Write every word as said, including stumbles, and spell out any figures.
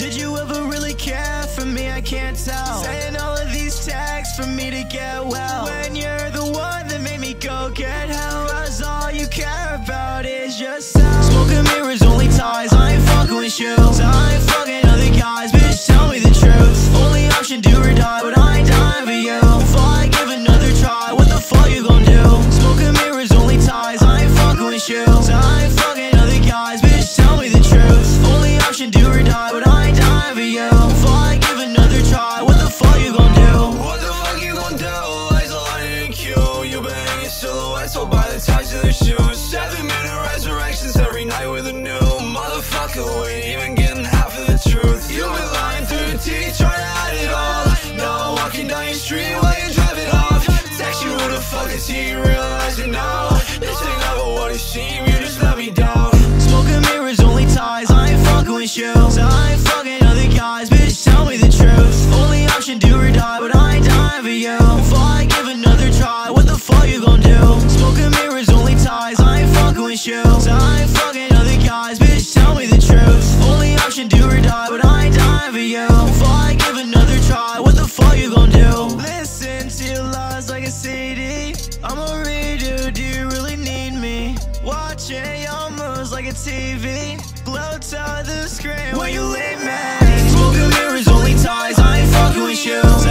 Did you ever really care for me? I can't tell. Saying all of these texts for me to get well, when you're the one that made me go get help. Cause all you care about is yourself. Smoking mirrors, only ties, I ain't fucking with you. I ain't fucking other guys, bitch, tell me the truth. Only option, do or die, but I ain't dying for you. Before I give another try, what the fuck you gon' do? Smoking mirrors, only ties, I ain't fucking with you. I ain't fucking other guys, bitch, tell me the truth. Only option, do or die, but I ain't dying for you. Before I give another try, what the fuck you gon' do? What the fuck you gon' do? Lights are lining in queue. You been hanging silhouettes all by the ties of their shoes. Seven minute resurrections every night with a new motherfucker. We ain't even getting half of the truth. You been lying through your teeth, trying to hide it all. No, walking down your street while you drive it off. Text you, who the fuck is he? Realize it now. This ain't never what it seemed, you just let me down. Smoking mirrors, only ties, I ain't fucking with you. I ain't fucking other guys, bitch, tell me the truth. Only option, do or die, but I ain't dying for you. Before I give another try, what the fuck you gon' do? Smoking mirrors, only ties, I ain't fucking with you. I ain't fucking other guys, bitch, tell me the truth. Only option, do or die, but I ain't dying for you. Before I give another try, what the fuck you gon' do? Listen to your lies like a C D. I'ma redo, do you really need me? Watching your moves like a T V. Glow to the screen when you leave me. Smoking mirrors, only ties, I ain't fucking with you.